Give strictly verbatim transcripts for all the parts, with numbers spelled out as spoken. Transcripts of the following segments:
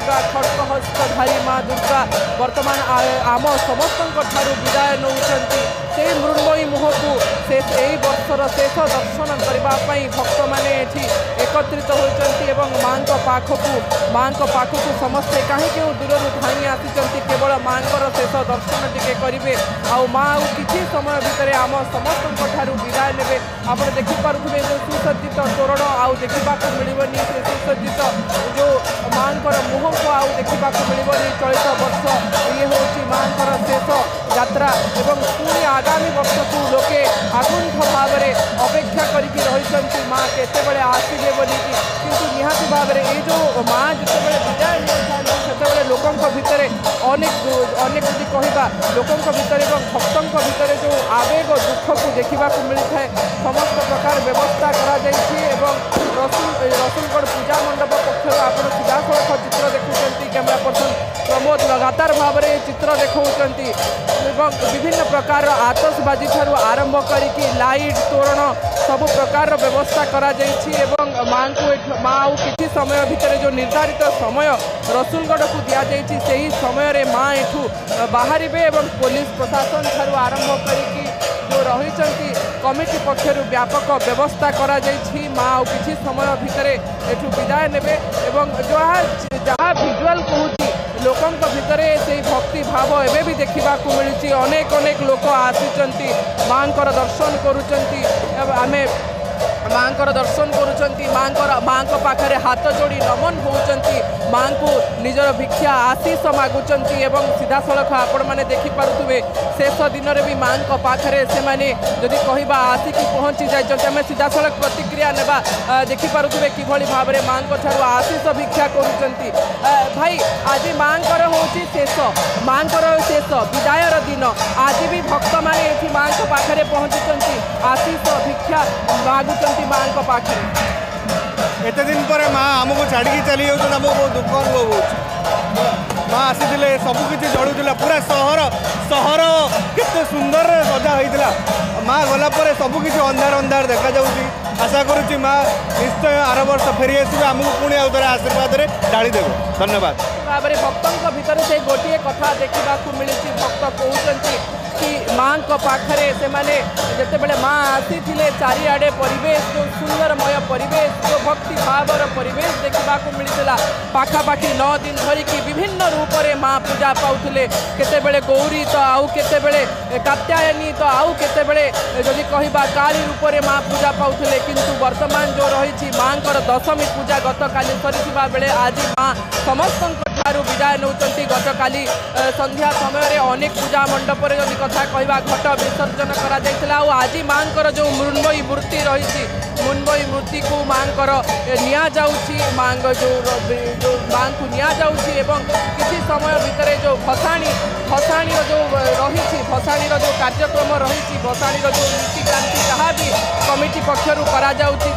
दुर्गा खड्गहस्तधारी माँ दुर्गा वर्तमान आम समस्त विदाय नौकरी से मृण्मयी मुह को से वर्षर शेष दर्शन करने भक्त मैंने एकत्रित होती माँ पाखक माँ पाखक समस्ते कहीं दूर धाई आसी केवल माँ शेष दर्शन टिके करेंगे आउ माँ कि समय भितर आम समस्त विदाय ने आप देखिपे जो सुसज्जित तोरण आउ देखा मिलनी से सुसज्जित जो माँ मुह को आउ देखा मिलनी चलित वर्ष ये हूँ माँ शेष यात्रा एवं पुणी आगामी वर्ष को लोके आगुंठ भाव में अपेक्षा करी माँ केतबे आसवे बोली किंतु निहाती भाव में ये जो माँ जिते विदाय से लोकों भितर अनेक अनेक यदि कहवा लोकों भितर भक्तों भितर जो आवेग दुख को देखा मिलता है समस्त प्रकार व्यवस्था करा रसुल रसुलगढ़ पूजा मंडप पक्ष आप सीधासख चित्र देखुं कैमेरा पर्सन प्रमोद लगातार भाव में चित्र देखते विभिन्न प्रकार आतशबाजी ठार आरंभ करी लाइट तोरण सब प्रकार व्यवस्था करा माँ को माँ कि समय भितर जो निर्धारित समय रसुलगढ़ को दि जाइए से ही समय माँ एठू बाहर पुलिस प्रशासन ठार आरंभ करी जो रही कमिटी पक्षर व्यापक व्यवस्था करा माँ कि समय भितर एठू विदाय ने जहाँ जहाँ भिजुआल कहूँ लोकों भितर से भक्ति भाव एवं भी देखा मिलूँ अनेक अनेक लोक आसी माँ दर्शन करुँच माँ दर्शन करुँच माँ माँ पाखे हाथ जोड़ी नमन होती माँ को निजर भिक्षा आशीष मागुंट सीधा सड़क आपण मैंने देखिपे शेष दिन में भी माँ पाखे से जदि कहवा आसिक पहुँची जाए सीधा सड़क प्रतिक्रिया नेबा देखिपे कि भाव में माँ ठार आशीष भिक्षा करुँच भाई आज माँ हूँ शेष माँ शेष विदायर दिन आज भी भक्त मैंने माँ पाखे पहुँची आशीष भिक्षा मागुंट माँ पाखे एत दिन पर माँ आमको छाड़ी चली जाऊँ आमको बहुत दुख अनुभव हो माँ आसी सबकि जड़ूला पूरा सहर सहर केते सुंदर सजा होता माँ गलापर सबकि अंधार अंधार देखा जाऊँगी आशा करुँची माँ निश्चय आर वर्ष फेरी आसवे आमको पुणी आउ थे आशीर्वाद ढाली देव धन्यवाद भाव में भक्तों भितर से गोटे कथा देखा मिली भक्त कहते कि माँ पाखे से जितेबले माँ आसी चारिआडे परिवेश जो सुंदरमय परिवेश जो भक्ति भावर परिवेश देखा मिलता पाखापाखि नौ दिन धरिकी विभिन्न रूप से माँ पूजा पाउले केतेबेले गौरी तो आउ केतेबेले कात्यायनी तो आउ केतेबेले जदि कहवा काली रूप से माँ पूजा पाउले किंतु वर्तमान जो रही माँ दशमी पूजा गत काली सरी बेले आज माँ समस्त विदाय नौकरी गत काली संध्या समय अनेक पूजा मंडप जदि कथा कहवा घट विसर्जन करा आज माँ जो मृण्मयी मूर्ति रही मृण्मयी मूर्ति को माँ निया जाउछि माँ जो जो माँ को निया जाउछि एवं किसी समय भितर जो भसाणी भसाणी जो रही भसाणी जो कार्यक्रम रही भसाणी जो नीतिक्रांति जहाँ भी कमिटी पक्षर करा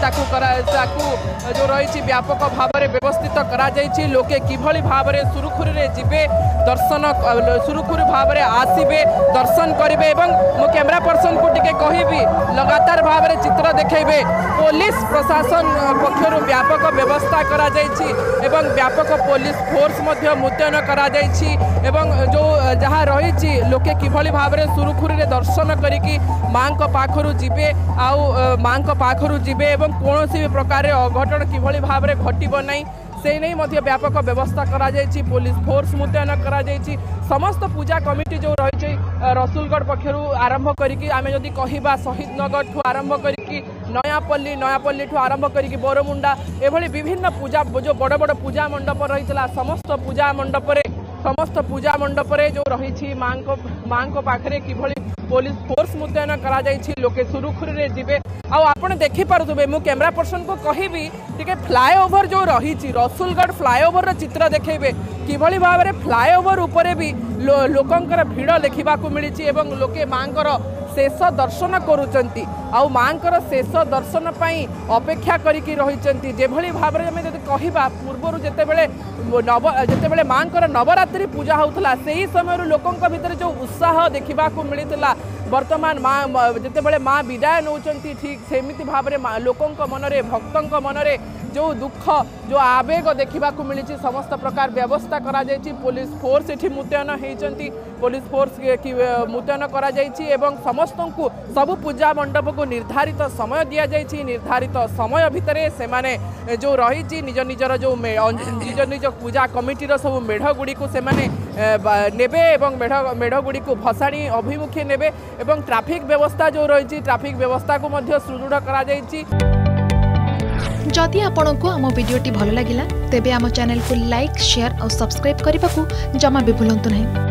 जो रही व्यापक भाव में व्यवस्थित करा लोके किभली भाव में सुरुखुरी रे जिबे दर्शन सुरुखुरी भाव में आसबे दर्शन करेंगे मो कैमरा पर्सन को टिके कहिबी लगातार भाव में चित्र देखेबे पुलिस प्रशासन पक्षर व्यापक व्यवस्था करा एवं व्यापक पुलिस फोर्स मध्य मुतयन करा जो जहाँ रही लोके किभली भाव में सुरुखुरी रे दर्शन करिकी माँ पाखरु जिबे आउ माँ पाखरु जिबे एवं कौन भी प्रकार अघटन किभली भाव में घटब नहीं से नहीं मध्य व्यापक व्यवस्था करा जायछि पुलिस फोर्स मुतयन करा जायछि समस्त पूजा कमिटी जो रही रसुलगढ़ पक्षर आरंभ करिकी आमे जदि कहवा शहीद नगर ठू आरंभ करिकी नयापल्ली नयापल्ली ठू आरंभ करिकी बोरमुंडा एभली विभिन्न पूजा जो बड़ बड़ पूजा मंडप रही समस्त पूजा मंडप समस्त पूजा मंडप जो रही माँ को माँ को पाखे किभली पुलिस फोर्स मुतयन करा जायछि लोके सुरुखुरी रे जिबे आउ आपण देखि पारुथबे मु कैमरा पर्सन को कहिबी टिके फ्लाईओवर जो रही रसुलगढ़ फ्लाईओवर रो चित्र देखेबे किभली भाव में फ्लाईओवर उपरे भी लो, लोकंकर भीड़ देखा मिली एवं लोके माँकर शेष दर्शन करुचंती आउ माँकर शेष दर्शन पाई अपेक्षा करिकी रहिचंती जेभली भाव में जदि कहवा पूर्वर जेतेबेले नव जेतेबेले माँकर नवरात्रि पूजा होउतला सेही समय लोकों भितर जो उत्साह देखा मिलता वर्तमान माँ जितेबले माँ विदाय नौकरी ठीक सेमिति भाव में लोकों मनरे भक्तों मनरे जो दुख जो आवेग देखा मिली समस्त प्रकार व्यवस्था करा जायछि पुलिस फोर्स एठी मुतयन होती पुलिस फोर्स की मुतयन करा जायछि एवं समस्त को सबु पूजा मंडप को निर्धारित समय दि जायछि निर्धारित समय भितर से माने जो रही निज निजर जो निज निज पूजा कमिटीर सब मेढ़ गुड़ी को से माने नेबे एवं मेढ़ मेढ़ गुड़ी को भसाणी अभिमुखे नेबे एवं ट्रैफिक व्यवस्था जो रही ट्रैफिक व्यवस्था को मध्य सुदृढ़ करा जायछि। जदि आपंक आम भिडी भल लगा तेब आम चैनल को लाइक शेयर और सब्सक्राइब करने को जमा भी भूलु नहीं।